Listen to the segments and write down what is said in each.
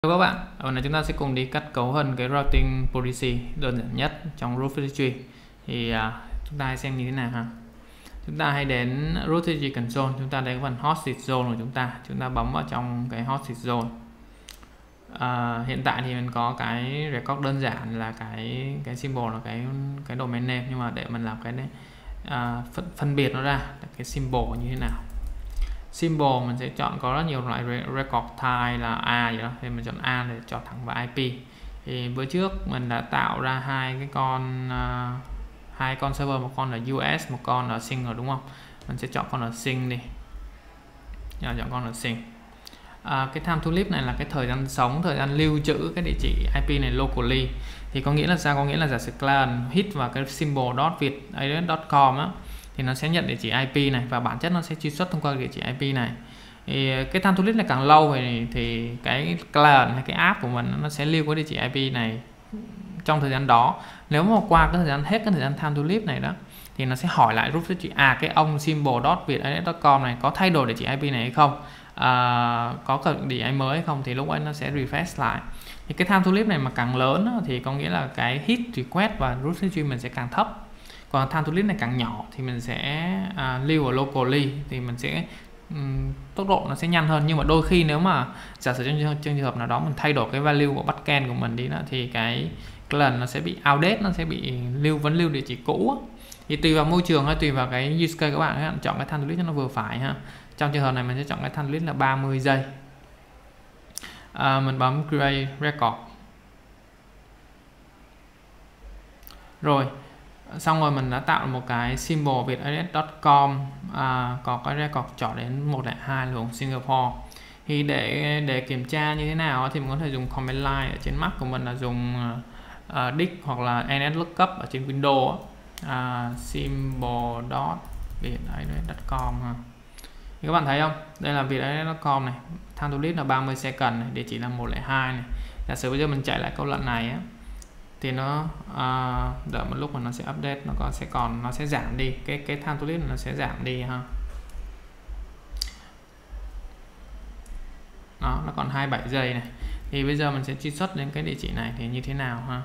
Hello các bạn, hôm nay chúng ta sẽ cùng đi kết cấu hình cái routing policy đơn giản nhất trong root registry. Thì chúng ta hãy xem như thế nào ha. Chúng ta hãy đến root registry console, chúng ta đến phần hosted zone của chúng ta bấm vào trong cái hosted zone. Hiện tại thì mình có cái record đơn giản là cái symbol là cái domain name, nhưng mà để mình làm cái phân biệt nó ra cái symbol như thế nào. Symbol mình sẽ chọn có rất nhiều loại record type là A vậy đó, thì mình chọn A để chọn thẳng vào IP. Thì bữa trước mình đã tạo ra hai con server, một con là US, một con là sing rồi đúng không? Mình sẽ chọn con là sing đi. Chọn con là sing. Cái time to live này là cái thời gian sống, thời gian lưu trữ cái địa chỉ IP này locally. Thì có nghĩa là sao? Có nghĩa là giả sử client hit vào cái symbol.vietadress.com á, thì nó sẽ nhận địa chỉ IP này và bản chất nó sẽ truy xuất thông qua địa chỉ IP này. Thì cái time to live này càng lâu thì cái client hay cái app của mình nó sẽ lưu cái địa chỉ IP này trong thời gian đó. Nếu mà qua cái thời gian hết cái thời gian time to live này đó, thì nó sẽ hỏi lại root registry cái ông symbol.vietadress.com này có thay đổi địa chỉ IP này hay không, có cần địa chỉ mới hay không, thì lúc ấy nó sẽ refresh lại. Thì cái time to live này mà càng lớn đó, thì có nghĩa là cái hit request và root registry mình sẽ càng thấp. Còn time to live này càng nhỏ thì mình sẽ lưu ở locally, thì mình sẽ tốc độ nó sẽ nhanh hơn. Nhưng mà đôi khi nếu mà giả sử trong trường hợp nào đó mình thay đổi cái value của backend của mình đi đó, thì cái lần nó sẽ bị outdated, nó sẽ bị vẫn lưu địa chỉ cũ. Thì tùy vào môi trường hay tùy vào cái use case các bạn chọn cái time to live cho nó vừa phải ha. Trong trường hợp này mình sẽ chọn cái time to live là 30 giây. Mình bấm create record. Rồi xong rồi mình đã tạo một cái symbol vietadress.com có cái record chọn đến 102 là vùng Singapore. Thì để kiểm tra như thế nào thì mình có thể dùng command line. Ở trên Mac của mình là dùng dict hoặc là nslookup ở trên Windows, symbol.vietadress.com. Thì các bạn thấy không, đây là vietadress.com này, time to live là 30 second này, địa chỉ là 102 này. Giả sử bây giờ mình chạy lại câu lệnh này á, thì nó đợi một lúc mà nó sẽ update, nó sẽ giảm đi cái time to live, nó sẽ giảm đi ha. Đó, nó còn 27 giây này. Thì bây giờ mình sẽ truy xuất đến cái địa chỉ này thì như thế nào ha.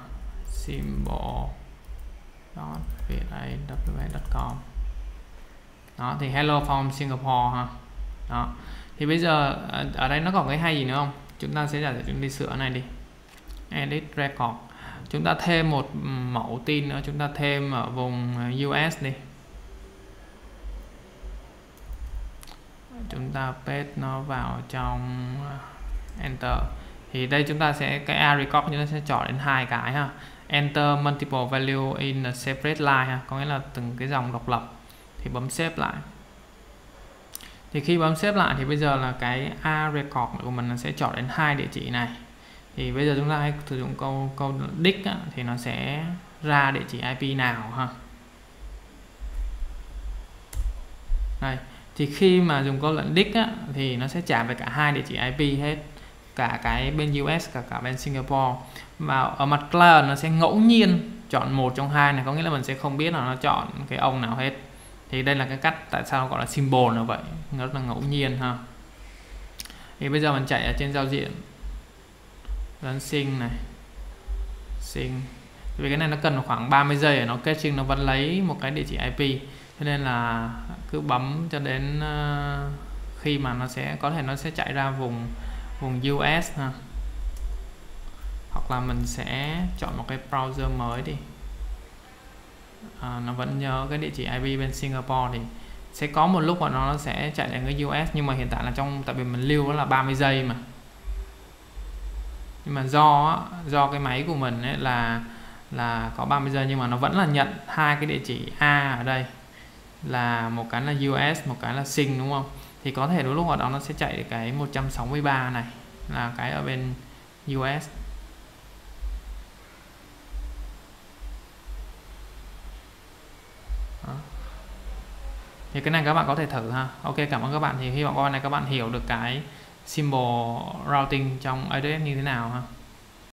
symbol.vietadress.com. Đó, thì hello from Singapore ha. Đó. Thì bây giờ ở đây nó còn cái hay gì nữa không? Chúng ta sẽ giả sử chúng đi sửa này đi. Edit record. Chúng ta thêm một mẫu tin nữa, chúng ta thêm ở vùng US đi. Chúng ta paste nó vào trong enter. Thì đây chúng ta sẽ cái a record chúng ta sẽ chọn đến hai cái ha. Enter multiple value in a separate line ha, có nghĩa là từng cái dòng độc lập. Thì bấm save lại. Thì khi bấm save lại thì bây giờ là cái a record của mình sẽ chọn đến hai địa chỉ này. Thì bây giờ chúng ta hãy sử dụng câu dict á, thì nó sẽ ra địa chỉ IP nào ha. Đây, thì khi mà dùng câu lệnh dict á, thì nó sẽ trả về cả hai địa chỉ IP hết, cả cái bên US cả bên Singapore. Mà ở mặt client nó sẽ ngẫu nhiên chọn một trong hai này, có nghĩa là mình sẽ không biết là nó chọn cái ông nào hết. Thì đây là cái cách tại sao gọi là symbol là vậy, rất là ngẫu nhiên ha. Thì bây giờ mình chạy ở trên giao diện run sing này, sing, vì cái này nó cần khoảng 30 giây để nó caching, nó vẫn lấy một cái địa chỉ IP, cho nên là cứ bấm cho đến khi mà nó sẽ có thể nó sẽ chạy ra vùng US ha. Hoặc là mình sẽ chọn một cái browser mới đi, nó vẫn nhớ cái địa chỉ IP bên Singapore, thì sẽ có một lúc mà nó sẽ chạy đến cái US, nhưng mà hiện tại là tại vì mình lưu nó là 30 giây mà. Nhưng mà do cái máy của mình ấy là có 30 giây, nhưng mà nó vẫn là nhận hai cái địa chỉ A ở đây, là một cái là US, một cái là sing đúng không? Thì có thể đôi lúc ở đó nó sẽ chạy cái 163 này là cái ở bên US. Đó. Thì cái này các bạn có thể thử ha. Ok, cảm ơn các bạn. Thì hy vọng qua này các bạn hiểu được cái symbol routing trong ADF như thế nào ha.